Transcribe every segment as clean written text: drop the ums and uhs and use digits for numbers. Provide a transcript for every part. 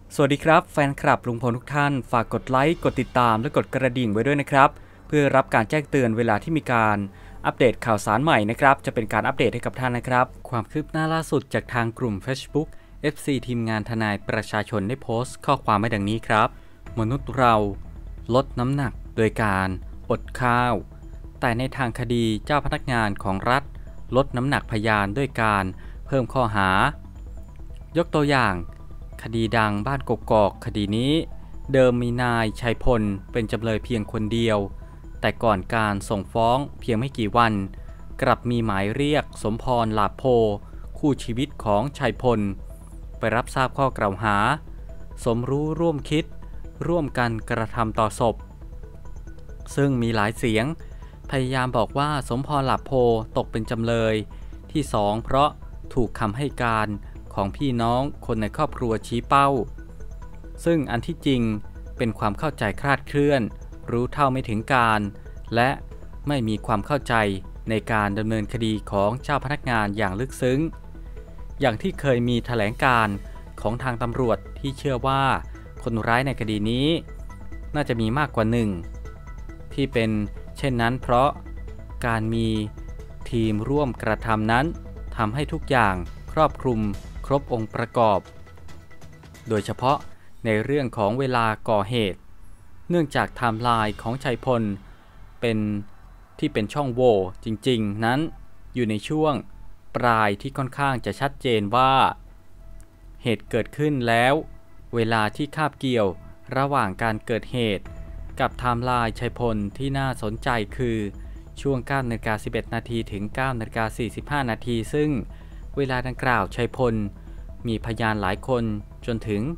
สวัสดีครับแฟนคลับลุงพลทุกท่านฝากกดไลค์กดติดตามและกดกระดิ่งไว้ด้วยนะครับเพื่อรับการแจ้งเตือนเวลาที่มีการอัปเดตข่าวสารใหม่นะครับจะเป็นการอัปเดตให้กับท่านนะครับความคืบหน้าล่าสุดจากทางกลุ่ม Facebook FC ทีมงานทนายประชาชนได้โพสต์ข้อความไว้ดังนี้ครับมนุษย์เราลดน้ำหนักโดยการอดข้าวแต่ในทางคดีเจ้าพนักงานของรัฐลดน้ำหนักพยานด้วยการเพิ่มข้อหายกตัวอย่างคดีดังบ้านกกอกคดีนี้เดิมมีนายชัยพลเป็นจำเลยเพียงคนเดียวแต่ก่อนการส่งฟ้องเพียงไม่กี่วันกลับมีหมายเรียกสมพรหลาโพคู่ชีวิตของชัยพลไปรับทราบข้อกล่าวหาสมรู้ร่วมคิดร่วมกันกระทำต่อศพซึ่งมีหลายเสียงพยายามบอกว่าสมพรหลาโพตกเป็นจำเลยที่2เพราะถูกคำให้การของพี่น้องคนในครอบครัวชี้เป้าซึ่งอันที่จริงเป็นความเข้าใจคลาดเคลื่อนรู้เท่าไม่ถึงการและไม่มีความเข้าใจในการดำเนินคดีของเจ้าพนักงานอย่างลึกซึ้งอย่างที่เคยมีแถลงการของทางตำรวจที่เชื่อว่าคนร้ายในคดีนี้น่าจะมีมากกว่าหนึ่งที่เป็นเช่นนั้นเพราะการมีทีมร่วมกระทำนั้นทำให้ทุกอย่างครอบคลุมครบองค์ประกอบโดยเฉพาะในเรื่องของเวลาก่อเหตุเนื่องจากไทม์ไลน์ของชัยพลเป็นช่องโหว่จริงๆนั้นอยู่ในช่วงปลายที่ค่อนข้างจะชัดเจนว่าเหตุเกิดขึ้นแล้วเวลาที่คาบเกี่ยวระหว่างการเกิดเหตุกับไทม์ไลน์ชัยพลที่น่าสนใจคือช่วง 9:11 นาทีถึง 9:45 นาทีซึ่งเวลาดังกล่าวชัยพลมีพยานหลายคนจนถึง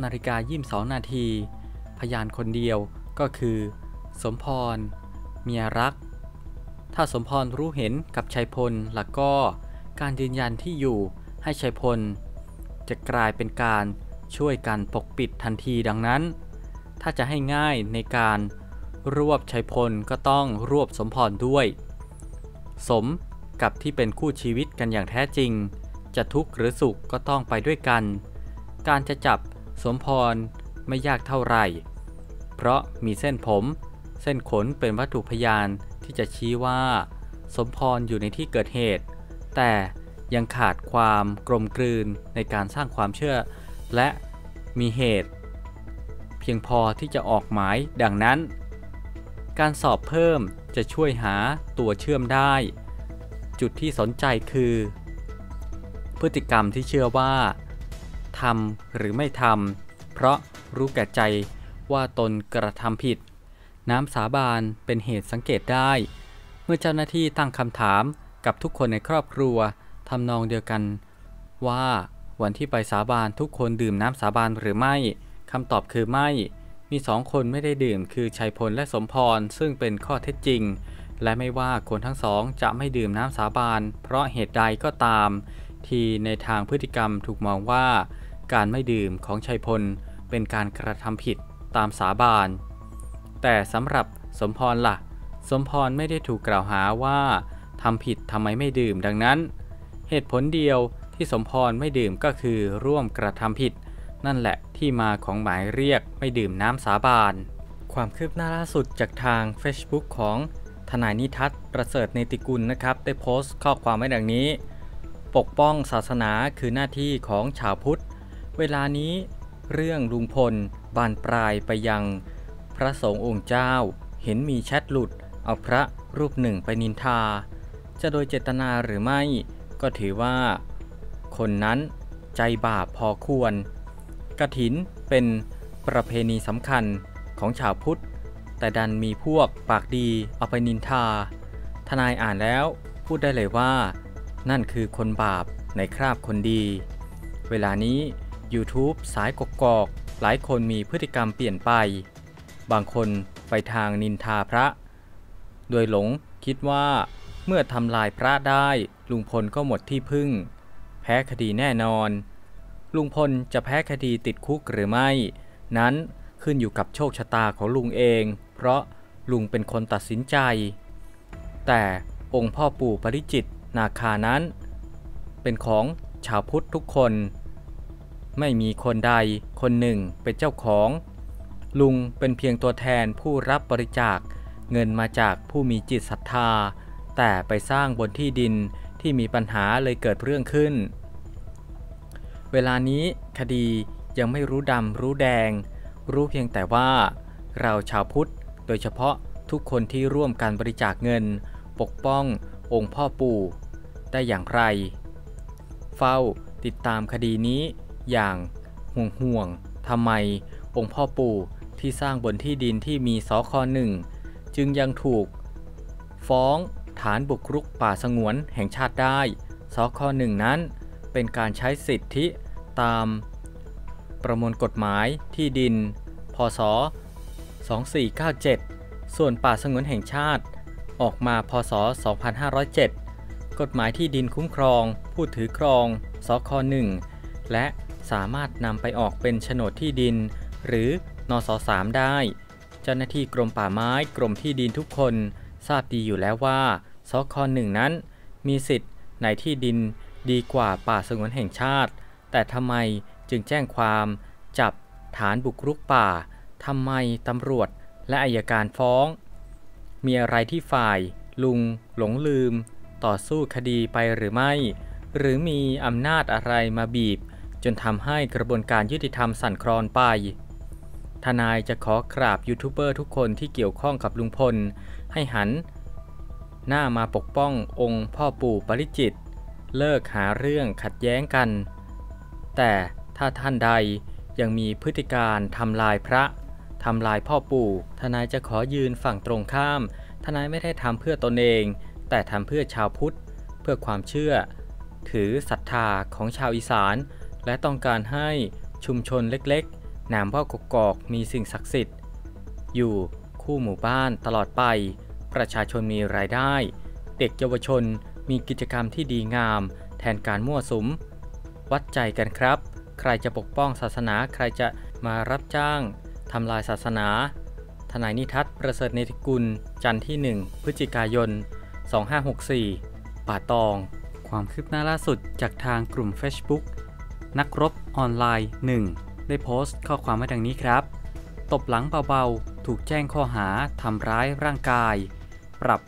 9:22 นาทีพยานคนเดียวก็คือสมพรเมียรักถ้าสมพรรู้เห็นกับชัยพลแล้วก็การยืนยันที่อยู่ให้ชัยพลจะกลายเป็นการช่วยกันปกปิดทันทีดังนั้นถ้าจะให้ง่ายในการรวบชัยพลก็ต้องรวบสมพรด้วยสมกับที่เป็นคู่ชีวิตกันอย่างแท้จริงจะทุกข์หรือสุขก็ต้องไปด้วยกันการจะจับสมพรไม่ยากเท่าไหร่เพราะมีเส้นผมเส้นขนเป็นวัตถุพยานที่จะชี้ว่าสมพรอยู่ในที่เกิดเหตุแต่ยังขาดความกลมกลืนในการสร้างความเชื่อและมีเหตุเพียงพอที่จะออกหมายดังนั้นการสอบเพิ่มจะช่วยหาตัวเชื่อมได้จุดที่สนใจคือพฤติกรรมที่เชื่อว่าทำหรือไม่ทำเพราะรู้แก่ใจว่าตนกระทำผิดน้ำสาบานเป็นเหตุสังเกตได้เมื่อเจ้าหน้าที่ตั้งคำถามกับทุกคนในครอบครัวทำนองเดียวกันว่าวันที่ไปสาบานทุกคนดื่มน้ำสาบานหรือไม่คำตอบคือไม่มี2 คนไม่ได้ดื่มคือชัยพลและสมพรซึ่งเป็นข้อเท็จจริงและไม่ว่าคนทั้งสองจะไม่ดื่มน้ำสาบานเพราะเหตุใดก็ตามที่ในทางพฤติกรรมถูกมองว่าการไม่ดื่มของชัยพลเป็นการกระทำผิดตามสาบานแต่สำหรับสมพรล่ะสมพรไม่ได้ถูกกล่าวหาว่าทำผิดทำไมไม่ดื่มดังนั้นเหตุผลเดียวที่สมพรไม่ดื่มก็คือร่วมกระทำผิดนั่นแหละที่มาของหมายเรียกไม่ดื่มน้ำสาบานความคืบหน้าล่าสุดจากทาง Facebook ของทนายนิทัศน์ประเสริฐเนติกุลนะครับได้โพสต์ข้อความไว้ดังนี้ปกป้องศาสนาคือหน้าที่ของชาวพุทธเวลานี้เรื่องลุงพลบานปลายไปยังพระสงฆ์องค์เจ้าเห็นมีแชทหลุดเอาพระรูปหนึ่งไปนินทาจะโดยเจตนาหรือไม่ก็ถือว่าคนนั้นใจบาปพอควรกฐินเป็นประเพณีสำคัญของชาวพุทธแต่ดันมีพวกปากดีเอาไปนินทาทนายอ่านแล้วพูดได้เลยว่านั่นคือคนบาปในคราบคนดีเวลานี้ YouTube สายกกอกหลายคนมีพฤติกรรมเปลี่ยนไปบางคนไปทางนินทาพระโดยหลงคิดว่าเมื่อทำลายพระได้ลุงพลก็หมดที่พึ่งแพ้คดีแน่นอนลุงพลจะแพ้คดีติดคุกหรือไม่นั้นขึ้นอยู่กับโชคชะตาของลุงเองเพราะลุงเป็นคนตัดสินใจแต่องค์พ่อปู่ปริจิตรนาคานั้นเป็นของชาวพุทธทุกคนไม่มีคนใดคนหนึ่งเป็นเจ้าของลุงเป็นเพียงตัวแทนผู้รับบริจาคเงินมาจากผู้มีจิตศรัทธาแต่ไปสร้างบนที่ดินที่มีปัญหาเลยเกิดเรื่องขึ้นเวลานี้คดียังไม่รู้ดำรู้แดงรู้เพียงแต่ว่าเราชาวพุทธโดยเฉพาะทุกคนที่ร่วมกันบริจาคเงินปกป้ององค์พ่อปู่ได้อย่างไรเฝ้าติดตามคดีนี้อย่างห่วงทำไมองค์พ่อปู่ที่สร้างบนที่ดินที่มีสค.1จึงยังถูกฟ้องฐานบุกรุกป่าสงวนแห่งชาติได้สค.1นั้นเป็นการใช้สิทธิตามประมวลกฎหมายที่ดินพ.ศ. 2497ส่วนป่าสงวนแห่งชาติออกมาพ.ศ. 2507กฎหมายที่ดินคุ้มครองผู้ถือครองสค.1และสามารถนำไปออกเป็นโฉนดที่ดินหรือนส.3ได้เจ้าหน้าที่กรมป่าไม้กรมที่ดินทุกคนทราบดีอยู่แล้วว่าสค.1นั้นมีสิทธิ์ในที่ดินดีกว่าป่าสงวนแห่งชาติแต่ทำไมจึงแจ้งความจับฐานบุกรุกป่าทำไมตำรวจและอัยการฟ้องมีอะไรที่ฝ่ายลุงหลงลืมต่อสู้คดีไปหรือไม่หรือมีอำนาจอะไรมาบีบจนทำให้กระบวนการยุติธรรมสั่นคลอนไปทนายจะขอกราบยูทูบเบอร์ทุกคนที่เกี่ยวข้องกับลุงพลให้หันหน้ามาปกป้ององค์พ่อปู่ปาริจิตรเลิกหาเรื่องขัดแย้งกันแต่ถ้าท่านใดยังมีพฤติการทำลายพระทำลายพ่อปู่ทนายจะขอยืนฝั่งตรงข้ามทนายไม่ได้ทำเพื่อตนเองแต่ทำเพื่อชาวพุทธเพื่อความเชื่อถือศรัทธาของชาวอีสานและต้องการให้ชุมชนเล็กๆนามว่ากกอกมีสิ่งศักดิ์สิทธิ์อยู่คู่หมู่บ้านตลอดไปประชาชนมีรายได้เด็กเยาวชนมีกิจกรรมที่ดีงามแทนการมั่วสุมวัดใจกันครับใครจะปกป้องศาสนาใครจะมารับจ้างทำลายศาสนาทนายนิทัศน์ประเสริฐเนติกุลจันทร์ที่1พฤศจิกายน2564ป่าตองความคืบหน้าล่าสุดจากทางกลุ่ม Facebook นักรบออนไลน์1ได้โพสต์ข้อความไว้ดังนี้ครับตบหลังเบาๆถูกแจ้งข้อหาทำร้ายร่างกายปรับ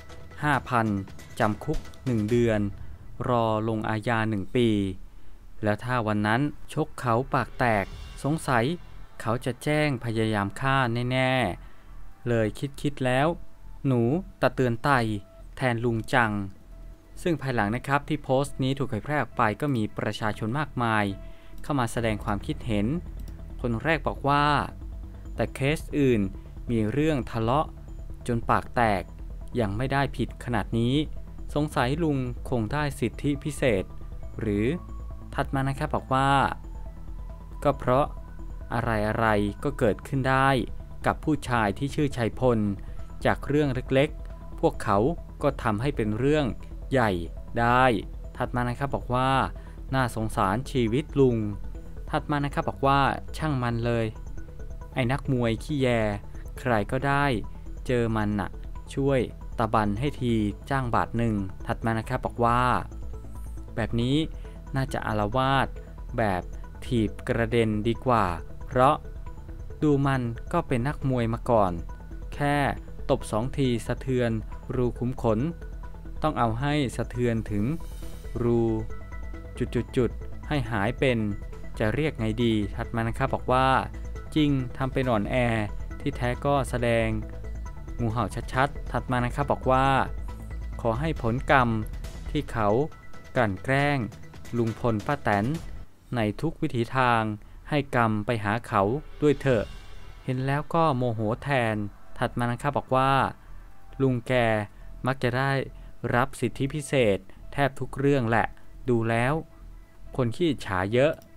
5,000 จำคุก1เดือนรอลงอาญา1ปีแล้วถ้าวันนั้นชกเขาปากแตกสงสัยเขาจะแจ้งพยายามฆ่าแน่ๆเลยคิดแล้วหนูตะเตือนไตแทนลุงจังซึ่งภายหลังนะครับที่โพสต์นี้ถูกเผยแพร่ออกไปก็มีประชาชนมากมายเข้ามาแสดงความคิดเห็นคนแรกบอกว่าแต่เคสอื่นมีเรื่องทะเลาะจนปากแตกยังไม่ได้ผิดขนาดนี้สงสัยลุงคงได้สิทธิพิเศษหรือถัดมานะครับบอกว่าก็เพราะอะไรก็เกิดขึ้นได้กับผู้ชายที่ชื่อชัยพลจากเรื่องเล็กๆพวกเขาก็ทำให้เป็นเรื่องใหญ่ได้ถัดมานะครับบอกว่าน่าสงสารชีวิตลุงถัดมานะครับบอกว่าช่างมันเลยไอ้นักมวยขี้แยใครก็ได้เจอมันน่ะช่วยตะบันให้ทีจ้างบาทหนึ่งถัดมานะครับบอกว่าแบบนี้น่าจะอาละวาดแบบถีบกระเด็นดีกว่าเพราะดูมันก็เป็นนักมวยมาก่อนแค่ตบ2 ทีสะเทือนรูขุมขนต้องเอาให้สะเทือนถึงรูจุดให้หายเป็นจะเรียกไงดีถัดมานะครับบอกว่าจริงทำเป็นอ่อนแอที่แท้ก็แสดงงูเห่าชัดๆถัดมานะครับบอกว่าขอให้ผลกรรมที่เขากลั่นแกล้งลุงพลป้าแตนในทุกวิถีทางให้กรรมไปหาเขาด้วยเถอะเห็นแล้วก็โมโหแทนถัดมานะครับบอกว่าลุงแกมักจะได้รับสิทธิพิเศษแทบทุกเรื่องแหละดูแล้วคนขี้อิจฉาเยอะ